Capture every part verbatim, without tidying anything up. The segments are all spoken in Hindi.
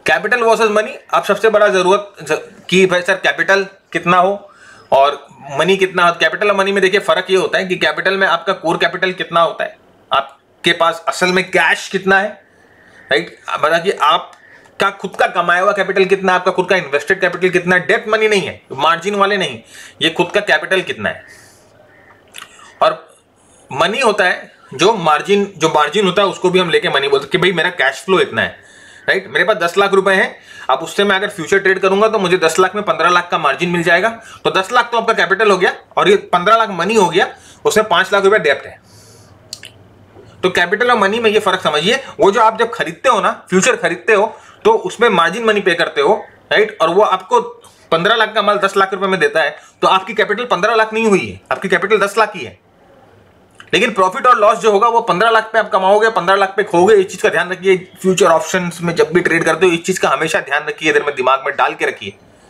कैपिटल वर्सेस मनी, अब सबसे बड़ा जरूरत कि भाई सर कैपिटल कितना हो और मनी कितना हो। कैपिटल और मनी में देखिए फर्क ये होता है कि कैपिटल में आपका कोर कैपिटल कितना होता है, आपके पास असल में कैश कितना है, राइट, मतलब कि आपका खुद का कमाया हुआ कैपिटल कितना है, आपका खुद का इन्वेस्टेड कैपिटल कितना है। डेप्थ मनी नहीं है, मार्जिन वाले नहीं, ये खुद का कैपिटल कितना है। और मनी होता है जो मार्जिन, जो मार्जिन होता है उसको भी हम लेके मनी बोलते हैं कि भाई मेरा कैश फ्लो इतना है, राइट, मेरे पास दस लाख रुपए हैं, अब उससे मैं अगर फ्यूचर ट्रेड करूंगा तो मुझे दस लाख में पंद्रह लाख का मार्जिन मिल जाएगा, तो दस लाख तो आपका कैपिटल हो गया और ये पंद्रह लाख मनी हो गया, उसमें पांच लाख रुपए डेप्थ है। तो कैपिटल और मनी में ये फर्क समझिए। वो जो आप जब खरीदते हो ना, फ्यूचर खरीदते हो, तो उसमें मार्जिन मनी पे करते हो, राइट, और वो आपको पंद्रह लाख का माल दस लाख रुपए में देता है, तो आपकी कैपिटल पंद्रह लाख नहीं हुई है, आपकी कैपिटल दस लाख ही है। लेकिन प्रॉफिट और लॉस जो होगा वो पंद्रह लाख पे आप कमाओगे, पंद्रह लाख पे खोगे। इस चीज का ध्यान रखिए, फ्यूचर ऑप्शंस में जब भी ट्रेड करते हो इस चीज का हमेशा ध्यान रखिए, इधर में दिमाग में डाल के रखिए।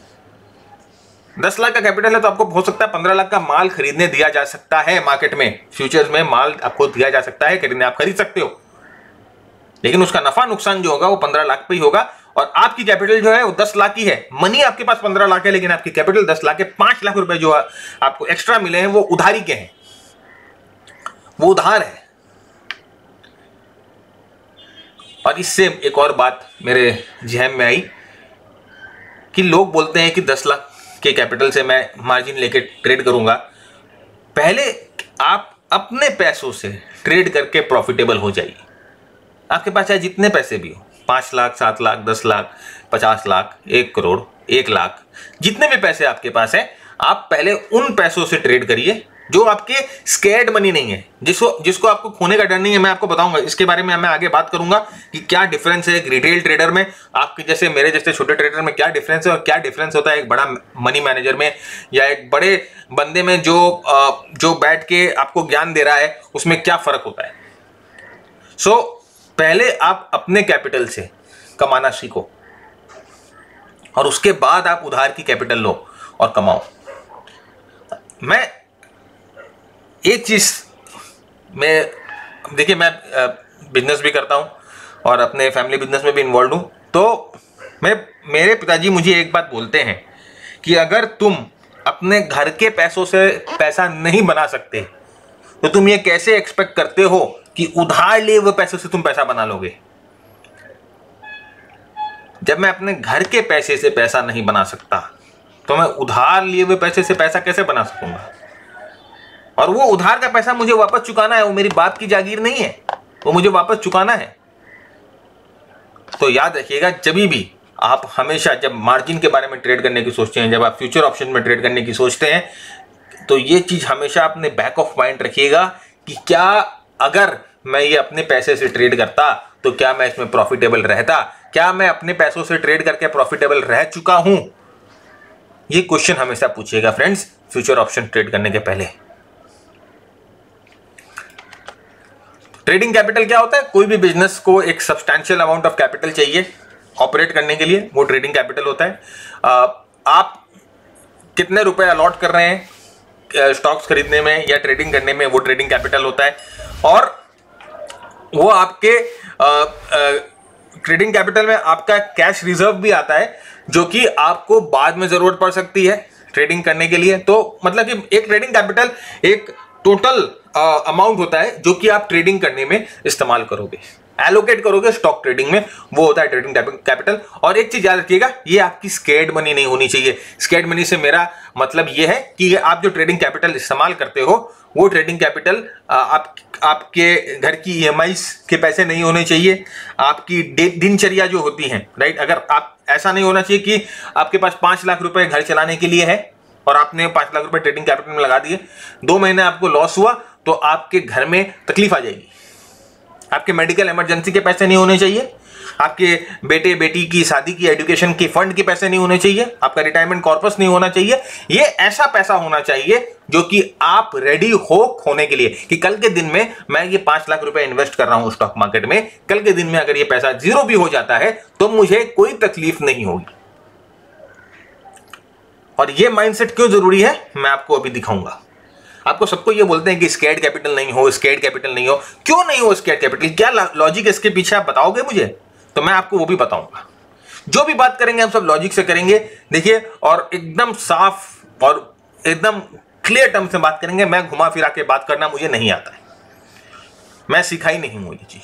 दस लाख का कैपिटल है तो आपको हो सकता है पंद्रह लाख का माल खरीदने दिया जा सकता है, मार्केट में फ्यूचर्स में माल आपको दिया जा सकता है खरीदने, आप खरीद सकते हो, लेकिन उसका नफा नुकसान जो होगा वो पंद्रह लाख पे ही होगा। और आपकी कैपिटल जो है वो दस लाख की है, मनी आपके पास पंद्रह लाख है, लेकिन आपकी कैपिटल दस लाख है। पांच लाख रुपए जो आपको एक्स्ट्रा मिले हैं वो उधारी के हैं, वो उधार है। और इससे एक और बात मेरे जहन में आई कि लोग बोलते हैं कि दस लाख के कैपिटल से मैं मार्जिन लेके ट्रेड करूंगा। पहले आप अपने पैसों से ट्रेड करके प्रॉफिटेबल हो जाइए। आपके पास चाहे जितने पैसे भी हो, पांच लाख, सात लाख, दस लाख, पचास लाख, एक करोड़, एक लाख, जितने भी पैसे आपके पास है, आप पहले उन पैसों से ट्रेड करिए जो आपके स्कैर्ड मनी नहीं है, जिसको जिसको आपको खोने का डर नहीं है। मैं आपको बताऊंगा इसके बारे में, मैं आगे बात करूंगा कि क्या डिफरेंस है एक रिटेल ट्रेडर में, आपके जैसे मेरे जैसे छोटे ट्रेडर में क्या डिफरेंस है, और क्या डिफरेंस होता है एक बड़ा मनी मैनेजर में या एक बड़े बंदे में जो जो बैठ के आपको ज्ञान दे रहा है, उसमें क्या फर्क होता है। सो so, पहले आप अपने कैपिटल से कमाना सीखो और उसके बाद आप उधार की कैपिटल लो और कमाओ। मैं एक चीज में, देखिए मैं बिजनेस भी करता हूं और अपने फैमिली बिजनेस में भी इन्वॉल्व हूं, तो मैं मेरे पिताजी मुझे एक बात बोलते हैं कि अगर तुम अपने घर के पैसों से पैसा नहीं बना सकते तो तुम ये कैसे एक्सपेक्ट करते हो कि उधार लिए हुए पैसों से तुम पैसा बना लोगे। जब मैं अपने घर के पैसे से पैसा नहीं बना सकता तो मैं उधार लिए हुए पैसे से पैसा कैसे बना सकूंगा। और वो उधार का पैसा मुझे वापस चुकाना है, वो मेरी बाप की जागीर नहीं है, वो मुझे वापस चुकाना है। तो याद रखिएगा, जब भी आप हमेशा जब मार्जिन के बारे में ट्रेड करने की सोचते हैं, जब आप फ्यूचर ऑप्शन में ट्रेड करने की सोचते हैं, तो ये चीज हमेशा अपने बैक ऑफ माइंड रखिएगा कि क्या अगर मैं ये अपने पैसे से ट्रेड करता तो क्या मैं इसमें प्रॉफिटेबल रहता, क्या मैं अपने पैसों से ट्रेड करके प्रॉफिटेबल रह चुका हूं। ये क्वेश्चन हमेशा पूछिएगा फ्रेंड्स फ्यूचर ऑप्शन ट्रेड करने के पहले। ट्रेडिंग कैपिटल क्या होता है? कोई भी बिजनेस को एक सब्सटैंशियल अमाउंट ऑफ कैपिटल चाहिए ऑपरेट करने के लिए, वो ट्रेडिंग कैपिटल होता है। आ, आप कितने रुपए अलॉट कर रहे हैं स्टॉक्स खरीदने में या ट्रेडिंग करने में, वो ट्रेडिंग कैपिटल होता है। और वो आपके ट्रेडिंग कैपिटल में आपका कैश रिजर्व भी आता है, जो कि आपको बाद में जरूरत पड़ सकती है ट्रेडिंग करने के लिए। तो मतलब कि एक ट्रेडिंग कैपिटल एक टोटल अमाउंट होता है जो कि आप ट्रेडिंग करने में इस्तेमाल करोगे, एलोकेट करोगे स्टॉक ट्रेडिंग में, वो होता है ट्रेडिंग कैपिटल। और एक चीज याद रखिएगा, ये आपकी स्कैर्ड मनी नहीं होनी चाहिए। स्कैर्ड मनी से मेरा मतलब ये है कि आप जो ट्रेडिंग कैपिटल इस्तेमाल करते हो वो ट्रेडिंग कैपिटल आप आपके घर की ई एम आई के पैसे नहीं होने चाहिए, आपकी दिनचर्या जो होती है, राइट। अगर आप ऐसा नहीं होना चाहिए कि आपके पास पांच लाख रुपए घर चलाने के लिए है और आपने पांच लाख रुपए ट्रेडिंग कैपिटल में लगा दिए, दो महीने आपको लॉस हुआ तो आपके घर में तकलीफ आ जाएगी। आपके मेडिकल इमरजेंसी के पैसे नहीं होने चाहिए, आपके बेटे बेटी की शादी की एजुकेशन की फंड के पैसे नहीं होने चाहिए, आपका रिटायरमेंट कॉर्पस नहीं होना चाहिए। ये ऐसा पैसा होना चाहिए जो कि आप रेडी हो खोने के लिए, कि कल के दिन में मैं ये पांच लाख रुपए इन्वेस्ट कर रहा हूं स्टॉक मार्केट में, कल के दिन में अगर ये पैसा जीरो भी हो जाता है तो मुझे कोई तकलीफ नहीं होगी। और ये माइंडसेट क्यों जरूरी है मैं आपको अभी दिखाऊंगा। आपको सबको ये बोलते हैं कि स्कैर्ड कैपिटल नहीं हो, स्कैर्ड कैपिटल नहीं हो। क्यों नहीं हो स्कैर्ड कैपिटल? क्या लॉजिक इसके पीछे आप बताओगे मुझे? तो मैं आपको वो भी बताऊंगा। जो भी बात करेंगे हम सब लॉजिक से करेंगे, देखिए, और एकदम साफ और एकदम क्लियर टर्म से बात करेंगे। मैं घुमा फिरा के बात करना मुझे नहीं आता है, मैं सिखाई नहीं हूं ये चीज।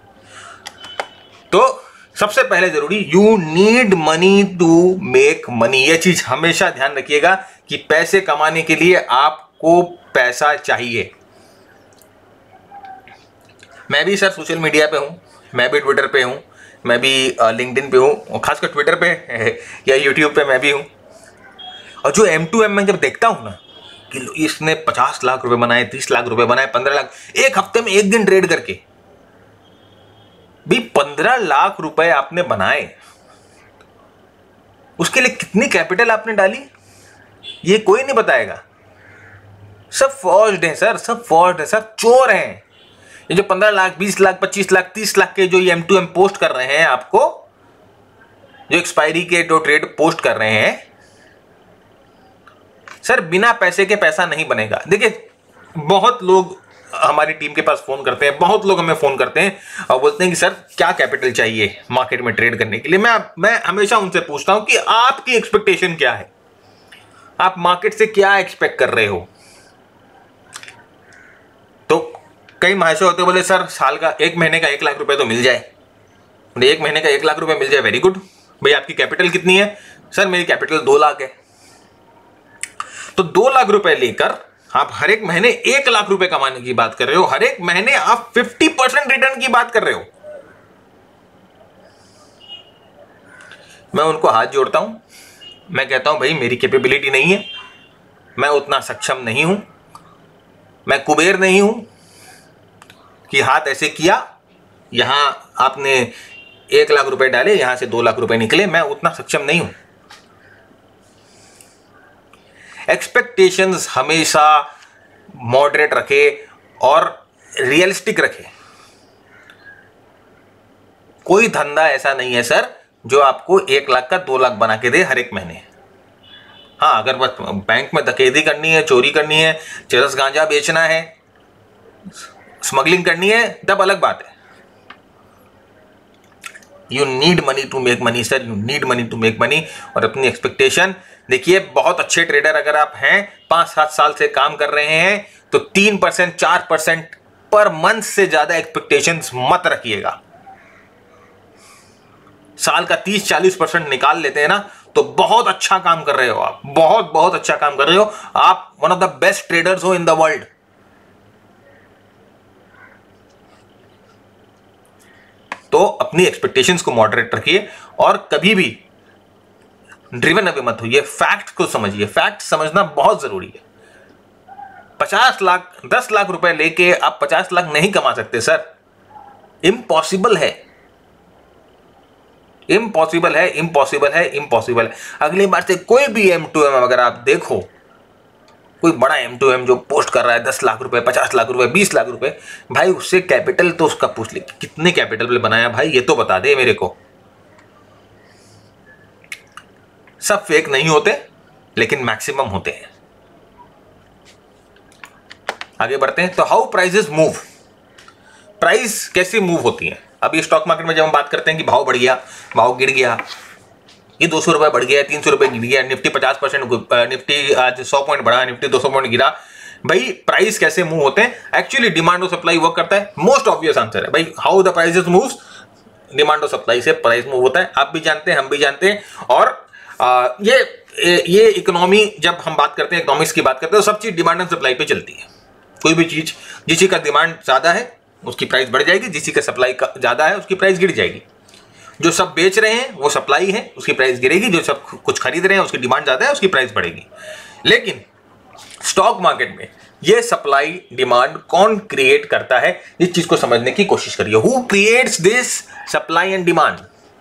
तो सबसे पहले जरूरी, you need money to make money. ये चीज हमेशा ध्यान रखिएगा कि पैसे कमाने के लिए आपको पैसा चाहिए। मैं भी सर सोशल मीडिया पे हूं, मैं भी ट्विटर पे हूं, मैं भी लिंक्डइन पे हूं, और खासकर ट्विटर पे या यूट्यूब पे मैं भी हूं। और जो एम टू एम में जब देखता हूं ना कि इसने पचास लाख रुपए बनाए, तीस लाख रुपए बनाए, पंद्रह लाख एक हफ्ते में एक दिन ट्रेड करके, भी पंद्रह लाख रुपए आपने बनाए, उसके लिए कितनी कैपिटल आपने डाली ये कोई नहीं बताएगा। सब फॉर्ज्ड है सर, सब फॉर्ज्ड है सर, चोर हैं ये जो पंद्रह लाख, बीस लाख, पच्चीस लाख, तीस लाख के जो एम टू एम पोस्ट कर रहे हैं आपको, जो एक्सपायरी के जो ट्रेड पोस्ट कर रहे हैं सर, बिना पैसे के पैसा नहीं बनेगा। देखिए, बहुत लोग हमारी टीम के पास फोन करते हैं, बहुत लोग हमें फोन करते हैं और बोलते हैं कि सर क्या कैपिटल चाहिए मार्केट में ट्रेड करने के लिए। मैं मैं हमेशा उनसे पूछता हूं कि आपकी एक्सपेक्टेशन क्या है, आप मार्केट से क्या एक्सपेक्ट कर रहे हो। तो कई महाशय होते बोले सर साल का, एक महीने का एक लाख रुपए तो मिल जाए। एक महीने का एक लाख रुपए मिल जाए, वेरी गुड। भाई आपकी कैपिटल कितनी है? सर मेरी कैपिटल दो लाख है। तो दो लाख रुपए लेकर आप हर एक महीने एक लाख रुपए कमाने की बात कर रहे हो, हर एक महीने आप पचास परसेंट रिटर्न की बात कर रहे हो। मैं उनको हाथ जोड़ता हूं, मैं कहता हूं भाई मेरी कैपेबिलिटी नहीं है, मैं उतना सक्षम नहीं हूं, मैं कुबेर नहीं हूं कि हाथ ऐसे किया, यहां आपने एक लाख रुपए डाले, यहां से दो लाख रुपए निकले, मैं उतना सक्षम नहीं हूं। एक्सपेक्टेशंस हमेशा मॉडरेट रखे और रियलिस्टिक रखे। कोई धंधा ऐसा नहीं है सर जो आपको एक लाख का दो लाख बना के दे हर एक महीने। हाँ, अगर बस बैंक में डकैती करनी है, चोरी करनी है, चरस गांजा बेचना है, स्मगलिंग करनी है, तब अलग बात है। You need money to make money sir, you need money to make money. और अपनी एक्सपेक्टेशन देखिए, बहुत अच्छे ट्रेडर अगर आप हैं, पांच सात साल से काम कर रहे हैं, तो तीन परसेंट चार परसेंट पर मंथ से ज्यादा एक्सपेक्टेशंस मत रखिएगा। साल का तीस चालीस परसेंट निकाल लेते हैं ना, तो बहुत अच्छा काम कर रहे हो आप, बहुत बहुत अच्छा काम कर रहे हो आप, one of the best traders हो इन द वर्ल्ड। तो अपनी एक्सपेक्टेशंस को मॉडरेट रखिए और कभी भी ड्रिवन अवे मत होइए, फैक्ट को समझिए, फैक्ट समझना बहुत जरूरी है। पचास लाख दस लाख रुपए लेके आप पचास लाख नहीं कमा सकते सर, इम्पॉसिबल है, इम्पॉसिबल है, इम्पॉसिबल है, इम्पॉसिबल है। अगली बार से कोई भी एम टू एम अगर आप देखो, कोई बड़ा एम टू एम जो पोस्ट कर रहा है दस लाख रुपए, पचास लाख रुपए, बीस लाख रुपए, भाई उससे कैपिटल तो उसका पूछ ले, कितने कैपिटल बनाया भाई, ये तो बता दे मेरे को। सब फेक नहीं होते, लेकिन मैक्सिमम होते हैं। आगे बढ़ते हैं। तो हाउ प्राइसेस मूव, प्राइस कैसे मूव होती है। अभी स्टॉक मार्केट में जब हम बात करते हैं कि भाव बढ़ गया, भाव गिर गया, ये दो सौ रुपए बढ़ गया, तीन सौ रुपए गिर गया, निफ्टी पचास परसेंट, निफ्टी आज सौ पॉइंट बढ़ा, निफ्टी दो सौ पॉइंट गिरा, भाई प्राइस कैसे मूव होते हैं। एक्चुअली डिमांड और सप्लाई वर्क करता है। मोस्ट ऑब्वियस आंसर है भाई, how the prices moves, demand और सप्लाई से प्राइस मूव होता है। आप भी जानते हैं, हम भी जानते हैं। और आ, ये ये इकोनॉमी, जब हम बात करते हैं इकोनॉमिक्स की बात करते हैं, तो सब चीज डिमांड एंड सप्लाई पे चलती है। कोई भी चीज, जिसी का डिमांड ज्यादा है उसकी प्राइस बढ़ जाएगी, जिसी का सप्लाई ज्यादा है उसकी प्राइस गिर जाएगी। जो सब बेच रहे हैं वो सप्लाई है, उसकी प्राइस गिरेगी, जो सब कुछ खरीद रहे हैं उसकी डिमांड ज्यादा है, उसकी प्राइस बढ़ेगी। लेकिन स्टॉक मार्केट में ये सप्लाई डिमांड कौन क्रिएट करता है, इस चीज को समझने की कोशिश करिए। Who creates this supply and demand.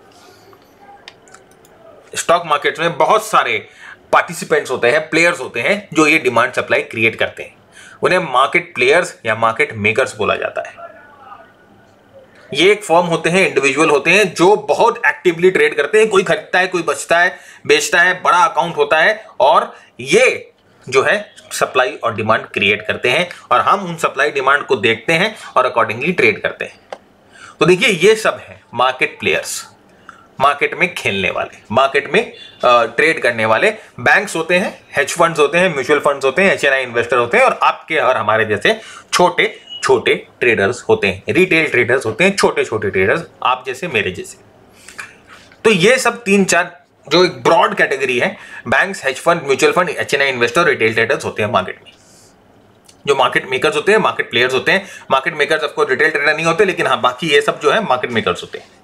Stock market में बहुत सारे पार्टिसिपेंट्स होते हैं, प्लेयर्स होते हैं जो ये डिमांड सप्लाई क्रिएट करते हैं। उन्हें मार्केट प्लेयर्स या मार्केट मेकर्स बोला जाता है। ये एक फॉर्म होते हैं, इंडिविजुअल होते हैं जो बहुत एक्टिवली ट्रेड करते हैं। कोई खरीदता है, कोई बचता है, बेचता है, बड़ा अकाउंट होता है, और ये जो है सप्लाई और डिमांड क्रिएट करते हैं, और हम उन सप्लाई डिमांड को देखते हैं और अकॉर्डिंगली ट्रेड करते हैं। तो देखिए, ये सब है मार्केट प्लेयर्स। मार्केट में खेलने वाले, मार्केट में ट्रेड करने वाले बैंक्स होते हैं, हेज फंड्स होते हैं, म्यूचुअल फंड्स होते हैं, एचएनआई इन्वेस्टर होते हैं और आपके और हमारे जैसे छोटे छोटे ट्रेडर्स होते हैं, रिटेल ट्रेडर्स होते हैं, छोटे छोटे ट्रेडर्स आप जैसे मेरे जैसे। तो ये सब तीन चार जो एक ब्रॉड कैटेगरी है, banks, hedge fund, mutual fund, HNI investor, retail traders होते हैं मार्केट में। जो मार्केट मेकर्स होते हैं, मार्केट प्लेयर्स होते हैं। Market makers of course retail trader नहीं होते, लेकिन हाँ बाकी ये सब जो है मार्केट मेकर्स होते हैं।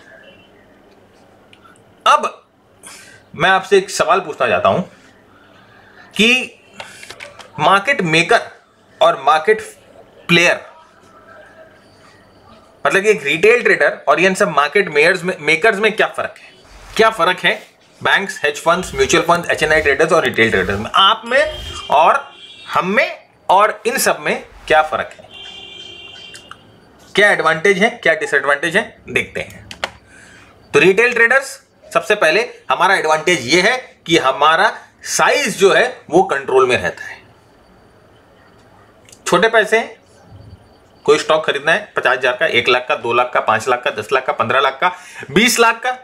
अब मैं आपसे एक सवाल पूछना चाहता हूं कि मार्केट मेकर और मार्केट प्लेयर, मतलब कि एक रिटेल ट्रेडर और इन सब मार्केट मेयर्स में मेकर्स में क्या फर्क है? क्या फर्क है banks, hedge funds, mutual funds, HNI traders और रिटेल ट्रेडर्स में? आप में और हम में और इन सब में क्या फर्क है? क्या एडवांटेज है, क्या डिसएडवांटेज है, देखते हैं। तो रिटेल ट्रेडर्स, सबसे पहले हमारा एडवांटेज ये है कि हमारा साइज जो है वो कंट्रोल में रहता है। छोटे पैसे, कोई स्टॉक खरीदना है पचास हजार का, एक लाख का, दो लाख का, पांच लाख का, दस लाख का, पंद्रह लाख का, बीस लाख का,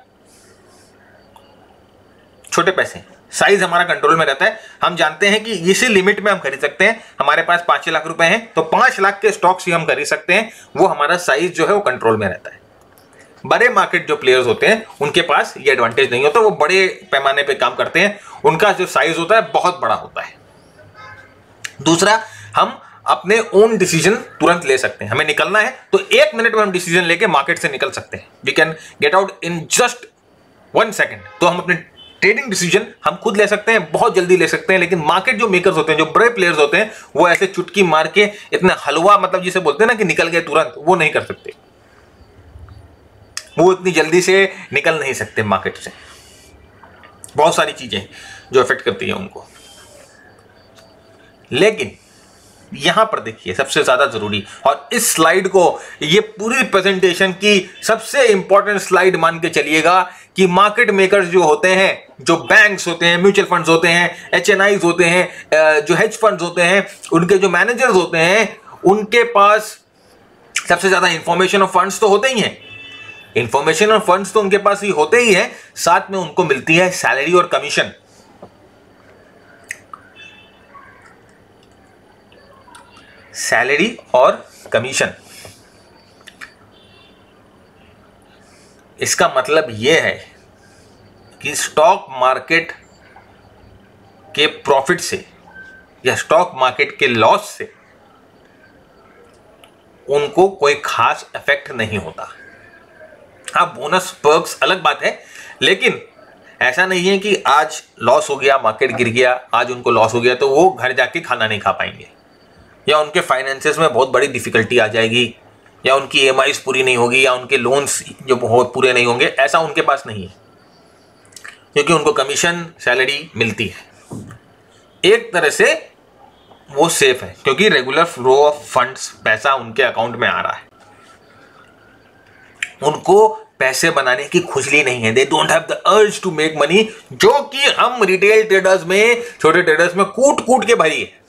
छोटे पैसे, साइज हमारा कंट्रोल में रहता है। हम जानते हैं कि इसी लिमिट में हम खरीद सकते हैं। हमारे पास पांच लाख रुपए हैं तो पांच लाख के स्टॉक्स ही हम खरीद सकते हैं। वो हमारा साइज जो है वो कंट्रोल में रहता है। बड़े मार्केट जो प्लेयर्स होते हैं उनके पास ये एडवांटेज नहीं होता। वो बड़े पैमाने पे काम करते हैं, उनका जो साइज होता है बहुत बड़ा होता है। दूसरा, हम अपने ओन डिसीजन तुरंत ले सकते हैं। हमें निकलना है तो एक मिनट में हम डिसीजन लेके मार्केट से निकल सकते हैं। We can get out in just one second. तो हम अपने ट्रेडिंग डिसीजन हम खुद ले सकते हैं, बहुत जल्दी ले सकते हैं। लेकिन मार्केट जो मेकर्स होते हैं, जो बड़े प्लेयर्स होते हैं, वो ऐसे चुटकी मार के इतना हलवा, मतलब जिसे बोलते हैं ना कि निकल गए तुरंत, वो नहीं कर सकते। वो इतनी जल्दी से निकल नहीं सकते मार्केट से। बहुत सारी चीजें जो इफेक्ट करती है उनको। लेकिन यहां पर देखिए सबसे ज्यादा जरूरी, और इस स्लाइड को, ये पूरी प्रेजेंटेशन की सबसे इंपॉर्टेंट स्लाइड मान के चलिएगा कि मार्केट मेकर्स जो होते हैं, जो बैंक्स होते हैं, म्यूचुअल फंड्स होते हैं, एचएनआईज होते हैं, जो हेज फंड्स होते हैं, उनके जो मैनेजर्स होते हैं, उनके पास सबसे ज्यादा इंफॉर्मेशन और फंड्स तो होते ही हैं। इंफॉर्मेशन और फंड्स तो उनके पास ही होते ही है, साथ में उनको मिलती है सैलरी और कमीशन। सैलरी और कमीशन, इसका मतलब यह है कि स्टॉक मार्केट के प्रॉफिट से या स्टॉक मार्केट के लॉस से उनको कोई खास इफेक्ट नहीं होता। हाँ, बोनस पर्क्स अलग बात है, लेकिन ऐसा नहीं है कि आज लॉस हो गया, मार्केट गिर गया, आज उनको लॉस हो गया तो वो घर जाके खाना नहीं खा पाएंगे, या उनके फाइनेंसेस में बहुत बड़ी डिफिकल्टी आ जाएगी, या उनकी ईएमआईज पूरी नहीं होगी, या उनके लोन्स जो बहुत पूरे नहीं होंगे। ऐसा उनके पास नहीं है, क्योंकि उनको कमीशन, सैलरी मिलती है। एक तरह से वो सेफ है, क्योंकि रेगुलर फ्लो ऑफ फंड्स, पैसा उनके अकाउंट में आ रहा है। उनको पैसे बनाने की खुजली नहीं है। They don't have the urge to make money, जो कि हम रिटेल ट्रेडर्स में, छोटे ट्रेडर्स में कूट कूट के भरी है।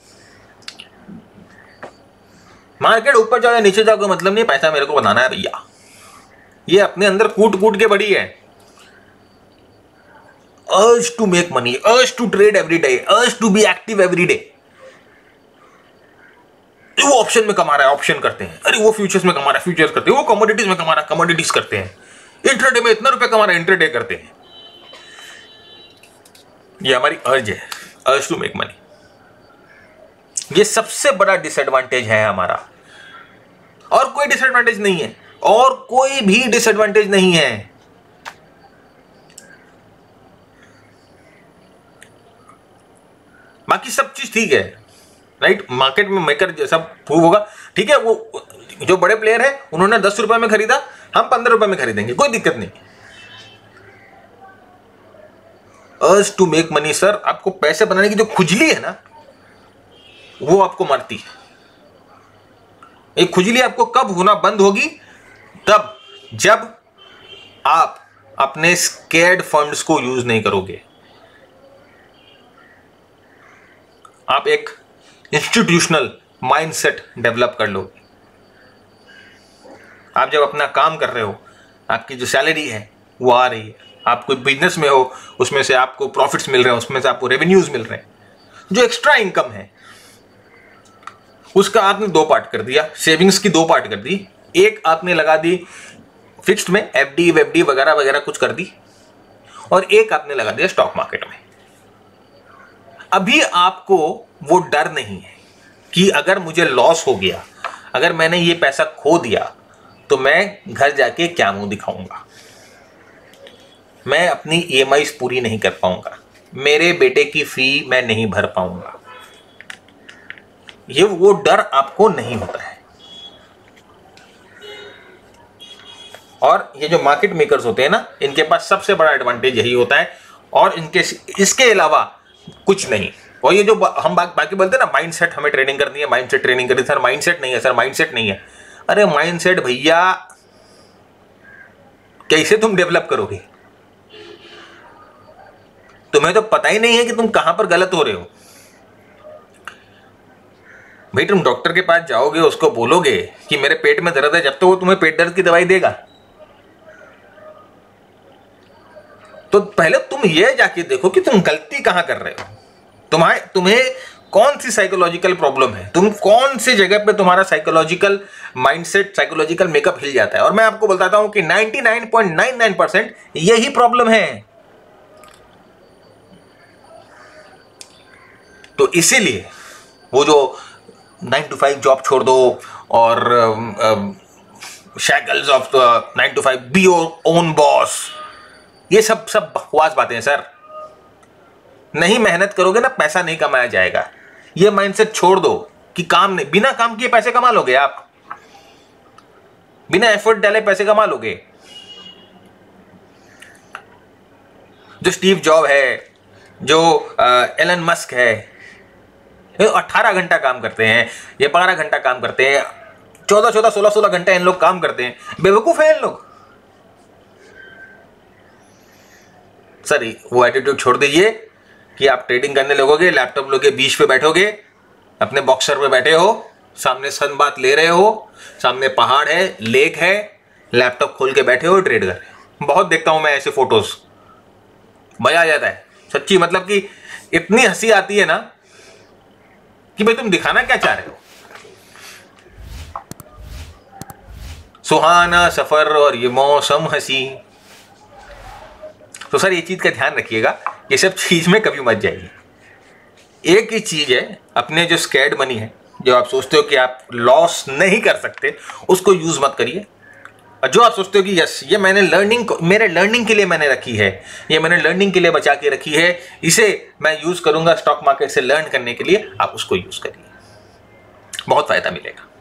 मार्केट ऊपर जाओ या नीचे जाओ कोई मतलब नहीं, पैसा मेरे को बनाना है भैया। ये अपने अंदर कूट कूट के भरी है। Urge to make money, urge to trade every day, urge to be active every day. वो ऑप्शन में कमा रहा है, ऑप्शन करते हैं। अरे वो फ्यूचर्स में कमा रहा है, फ्यूचर्स करते हैं। वो कमोडिटीज में कमा रहा है, कमोडिटीज करते हैं। इंट्राडे में इतना रुपए कमा रहा है, इंट्राडे करते हैं। ये हमारी अर्ज है, अर्ज टू मेक मनी। ये सबसे बड़ा डिसएडवांटेज है हमारा, और कोई डिसएडवांटेज नहीं है, और कोई भी डिसएडवांटेज नहीं है। बाकी सब चीज ठीक है, राइट। मार्केट में मेकर जैसा प्रूव होगा, ठीक है। वो जो बड़े प्लेयर है उन्होंने दस रुपए में खरीदा, हम पंद्रह रुपए में खरीदेंगे, कोई दिक्कत नहीं। अर्ज टू मेक मनी सर, आपको पैसे बनाने की जो खुजली है ना, वो आपको मारती है। एक खुजली आपको कब होना बंद होगी? तब जब आप अपने स्केर्ड फंड्स को यूज नहीं करोगे। आप एक इंस्टीट्यूशनल माइंडसेट डेवलप कर लोगे। आप जब अपना काम कर रहे हो, आपकी जो सैलरी है वो आ रही है। आप कोई बिजनेस में हो, उसमें से आपको प्रॉफिट्स मिल रहे हैं, उसमें से आपको रेवेन्यूज मिल रहे हैं, जो एक्स्ट्रा इनकम है उसका आपने दो पार्ट कर दिया, सेविंग्स की दो पार्ट कर दी। एक आपने लगा दी फिक्स्ड में, एफडी वेफडी वगैरह वगैरह कुछ कर दी, और एक आपने लगा दिया स्टॉक मार्केट में। अभी आपको वो डर नहीं है कि अगर मुझे लॉस हो गया, अगर मैंने ये पैसा खो दिया तो मैं घर जाके क्या मुंह दिखाऊंगा, मैं अपनी ईएमआईज़ पूरी नहीं कर पाऊंगा, मेरे बेटे की फी मैं नहीं भर पाऊंगा। ये वो डर आपको नहीं होता है। और ये जो मार्केट मेकर्स होते हैं ना, इनके पास सबसे बड़ा एडवांटेज यही होता है, और इनके इसके अलावा कुछ नहीं। और ये जो हम बा, बाकी बोलते हैं ना, माइंडसेट हमें ट्रेनिंग करनी है, माइंडसेट ट्रेनिंग करनी है, सर माइंडसेट नहीं है, सर माइंडसेट नहीं है। अरे माइंडसेट भैया कैसे तुम डेवलप करोगे? तुम्हें तो पता ही नहीं है कि तुम कहां पर गलत हो रहे हो। भाई तुम डॉक्टर के पास जाओगे, उसको बोलोगे कि मेरे पेट में दर्द है, जब तो वो तुम्हें पेट दर्द की दवाई देगा। तो पहले तुम ये जाके देखो कि तुम गलती कहां कर रहे हो, तुम्हारे तुम्हें कौन सी साइकोलॉजिकल प्रॉब्लम है, तुम कौन सी जगह पे तुम्हारा साइकोलॉजिकल माइंडसेट, साइकोलॉजिकल मेकअप हिल जाता है। और मैं आपको बताता हूं कि निन्यानवे पॉइंट नाइन नाइन परसेंट यही प्रॉब्लम है। तो इसीलिए वो जो नाइन टू फाइव जॉब छोड़ दो, और shackles of nine to five, be your own boss, ये सब सब बकवास बातें हैं सर। नहीं मेहनत करोगे ना, पैसा नहीं कमाया जाएगा। ये माइंडसेट छोड़ दो कि काम नहीं, बिना काम किए पैसे कमा लोगे आप, बिना एफर्ट डाले पैसे कमा लोगे। जो स्टीव जॉब है, जो एलन मस्क है, ये अठारह घंटा काम करते हैं, ये बारह घंटा काम करते हैं, चौदह चौदह सोलह सोलह घंटे इन लोग काम करते हैं। बेवकूफ है इन लोग। सर वो एटीट्यूड छोड़ दीजिए कि आप ट्रेडिंग करने लगोगे, लैपटॉप लोगे, बीच पे बैठोगे, अपने बॉक्सर पे बैठे हो, सामने सन बात ले रहे हो, सामने पहाड़ है, लेक है, लैपटॉप खोल के बैठे हो, ट्रेड कर रहे हो। बहुत देखता हूं मैं ऐसे फोटोज, मजा आ जाता है सच्ची। मतलब कि इतनी हंसी आती है ना कि भाई तुम दिखाना क्या चाह रहे हो। सुहाना सफर और ये मौसम हंसी। तो सर ये चीज का ध्यान रखिएगा, ये सब चीज में कभी मत जाइए। एक ही चीज है, अपने जो स्कैर्ड मनी है, जो आप सोचते हो कि आप लॉस नहीं कर सकते, उसको यूज मत करिए। और जो आप सोचते हो कि यस ये मैंने लर्निंग, मेरे लर्निंग के लिए मैंने रखी है, ये मैंने लर्निंग के लिए बचा के रखी है, इसे मैं यूज करूंगा स्टॉक मार्केट से लर्न करने के लिए, आप उसको यूज करिए, बहुत फायदा मिलेगा।